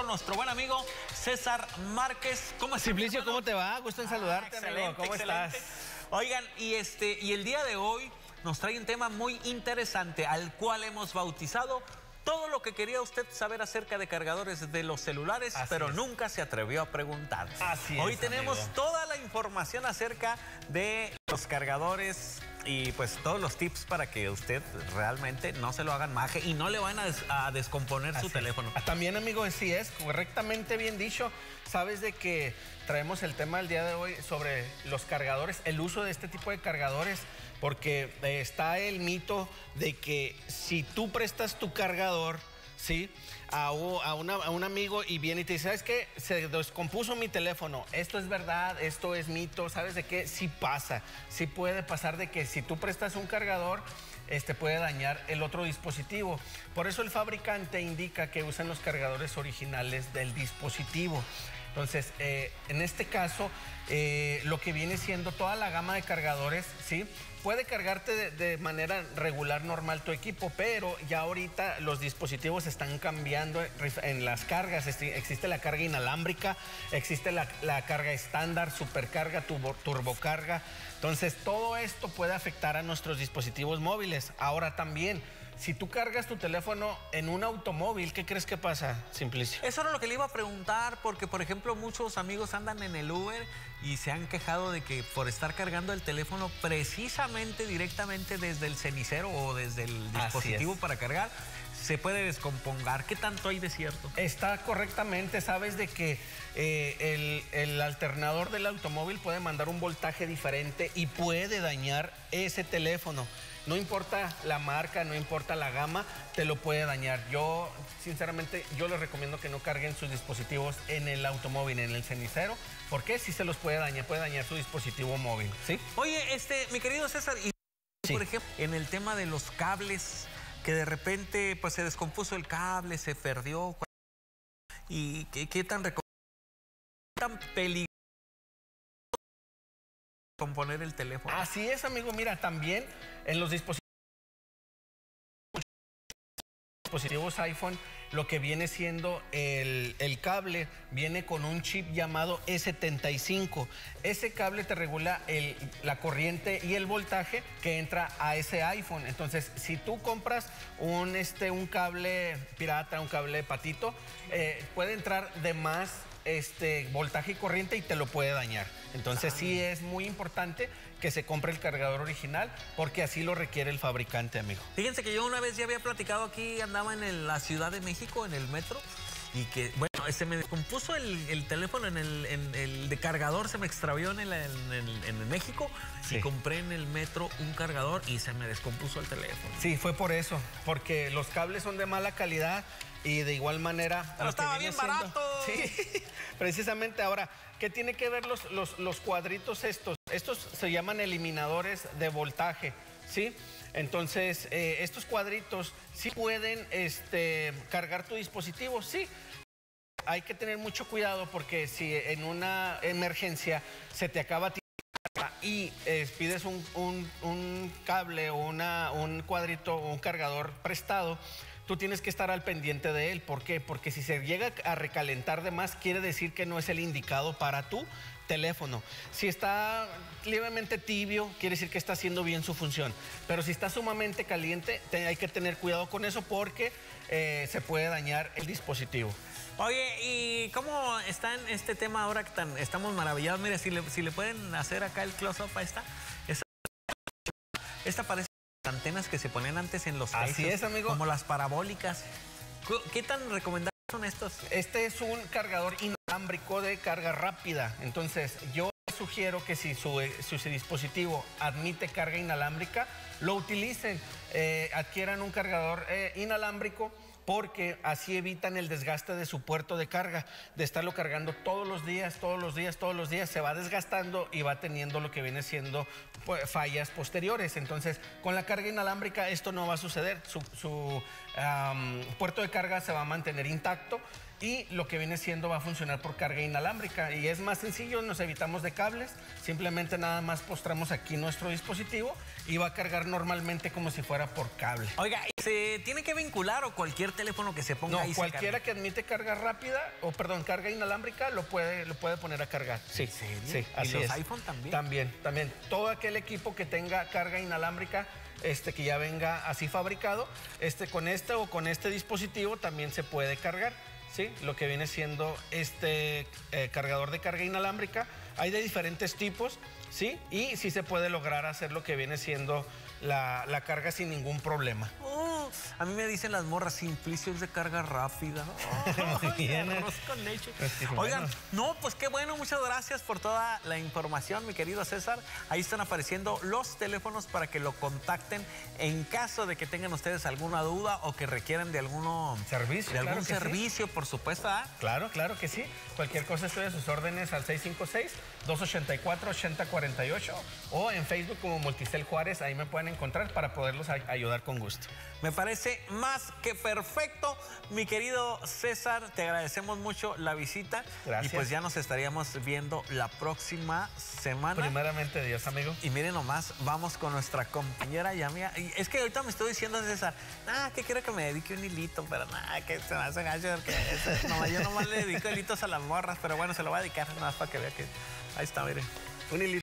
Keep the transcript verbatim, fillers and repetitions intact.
nuestro buen amigo César Márquez. ¿Cómo estás? Simplicio, ¿cómo te va? Gusto en saludarte, ah, amigo. ¿Cómo excelente. estás? Oigan, y, este, y el día de hoy nos trae un tema muy interesante al cual hemos bautizado todo lo que quería usted saber acerca de cargadores de los celulares, Así pero es. nunca se atrevió a preguntar. Así Hoy es, tenemos amigo. toda la información acerca de los cargadores y pues todos los tips para que usted realmente no se lo hagan maje y no le van a, des a descomponer Así su teléfono. Es. También, amigo, sí es correctamente bien dicho. Sabes de que traemos el tema del día de hoy sobre los cargadores, el uso de este tipo de cargadores, porque eh, está el mito de que si tú prestas tu cargador, ¿sí? A, a, una, a un amigo y viene y te dice, ¿sabes qué? Se descompuso mi teléfono. Esto es verdad, esto es mito. ¿Sabes de qué? Sí pasa. Sí puede pasar de que si tú prestas un cargador, este puede dañar el otro dispositivo. Por eso el fabricante indica que usan los cargadores originales del dispositivo. Entonces, eh, en este caso, eh, lo que viene siendo toda la gama de cargadores, ¿sí? Puede cargarte de, de manera regular, normal tu equipo, pero ya ahorita los dispositivos están cambiando en las cargas. Existe la carga inalámbrica, existe la, la carga estándar, supercarga, turbo, turbocarga. Entonces, todo esto puede afectar a nuestros dispositivos móviles. Ahora también, si tú cargas tu teléfono en un automóvil, ¿qué crees que pasa, Simplicio? Eso era lo que le iba a preguntar, porque, por ejemplo, muchos amigos andan en el Uber y se han quejado de que por estar cargando el teléfono precisamente directamente desde el cenicero o desde el dispositivo para cargar, se puede descompongar. ¿Qué tanto hay de cierto? Está correctamente. Sabes de que eh, el, el alternador del automóvil puede mandar un voltaje diferente y puede dañar ese teléfono. No importa la marca, no importa la gama, te lo puede dañar. Yo, sinceramente, yo les recomiendo que no carguen sus dispositivos en el automóvil, en el cenicero, porque sí se los puede dañar, puede dañar su dispositivo móvil, ¿sí? Oye, este, mi querido César, y sí. por ejemplo, en el tema de los cables, que de repente pues se descompuso el cable, se perdió, y qué, qué tan tan peligroso componer el teléfono. Así es, amigo. Mira, también en los dispositivos, dispositivos iPhone, lo que viene siendo el, el cable viene con un chip llamado E setenta y cinco. Ese cable te regula el, la corriente y el voltaje que entra a ese iPhone. Entonces, si tú compras un, este, un cable pirata, un cable patito, eh, puede entrar de más este voltaje y corriente y te lo puede dañar. Entonces, ah. sí es muy importante que se compre el cargador original porque así lo requiere el fabricante, amigo. Fíjense que yo una vez ya había platicado aquí, andaba en el, la Ciudad de México, en el metro, y que, bueno, se me descompuso el, el teléfono en el, en el de cargador, se me extravió en, el, en, el, en el México, sí. y compré en el metro un cargador y se me descompuso el teléfono. Sí, fue por eso, porque los cables son de mala calidad y de igual manera... Pero estaba bien siendo, barato. Sí, precisamente. Ahora, ¿qué tiene que ver los, los, los cuadritos estos? Estos se llaman eliminadores de voltaje, ¿sí? Entonces, eh, estos cuadritos sí pueden este, cargar tu dispositivo, sí. Hay que tener mucho cuidado porque si en una emergencia se te acaba y eh, pides un, un, un cable o una, un cuadrito o un cargador prestado, tú tienes que estar al pendiente de él. ¿Por qué? Porque si se llega a recalentar de más, quiere decir que no es el indicado para tu teléfono. Si está levemente tibio, quiere decir que está haciendo bien su función. Pero si está sumamente caliente, te, hay que tener cuidado con eso porque eh, se puede dañar el dispositivo. Oye, ¿y cómo está en este tema ahora que tan, estamos maravillados? Mire, si le, si le pueden hacer acá el close-up a esta. Esta, esta parece antenas que se ponían antes en los Así es, amigo. Como las parabólicas. ¿Qué tan recomendados son estos? Este es un cargador inalámbrico de carga rápida. Entonces, yo sugiero que si su, su, su dispositivo admite carga inalámbrica, lo utilicen. Eh, adquieran un cargador eh, inalámbrico, porque así evitan el desgaste de su puerto de carga, de estarlo cargando todos los días, todos los días, todos los días, se va desgastando y va teniendo lo que viene siendo pues, fallas posteriores. Entonces, con la carga inalámbrica esto no va a suceder, su, su um, puerto de carga se va a mantener intacto y lo que viene siendo va a funcionar por carga inalámbrica y es más sencillo, nos evitamos de cables, simplemente nada más postramos aquí nuestro dispositivo y va a cargar normalmente como si fuera por cable. Oiga, ¿se tiene que vincular o cualquier teléfono que se ponga No, ahí? cualquiera que admite carga rápida, o perdón, carga inalámbrica, lo puede, lo puede poner a cargar. Sí, ¿En serio? sí, ¿Y así los es. iPhone también? También, también. Todo aquel equipo que tenga carga inalámbrica, este, que ya venga así fabricado, este, con este o con este dispositivo también se puede cargar, ¿sí? Lo que viene siendo este eh, cargador de carga inalámbrica. Hay de diferentes tipos, ¿sí? Y sí se puede lograr hacer lo que viene siendo la, la carga sin ningún problema. Oh, a mí me dicen las morras, Simplicio es de carga rápida. Oh, Muy bien, arroz con leche. Pues sí, Oigan, bueno. no, pues qué bueno, muchas gracias por toda la información, mi querido César. Ahí están apareciendo los teléfonos para que lo contacten en caso de que tengan ustedes alguna duda o que requieran de alguno Servicio, de algún claro que servicio, por supuesto. ¿Ah? Claro, claro que sí. Cualquier cosa estoy a sus órdenes al seis cinco seis, dos ocho cuatro, ocho cero cuatro ocho o en Facebook como Multicel Juárez, ahí me pueden encontrar para poderlos ay- ayudar con gusto. Me parece más que perfecto, mi querido César, te agradecemos mucho la visita. Gracias. Y pues ya nos estaríamos viendo la próxima semana. Primeramente Dios, amigo. Y miren nomás, vamos con nuestra compañera y amiga. Y es que ahorita me estoy diciendo, César, nada, que quiero que me dedique un hilito, pero nada, que se me hace gacho, porque eso, no, yo nomás le dedico hilitos a las morras, pero bueno, se lo voy a dedicar nada más para que vea que ahí está, miren. Un hilito.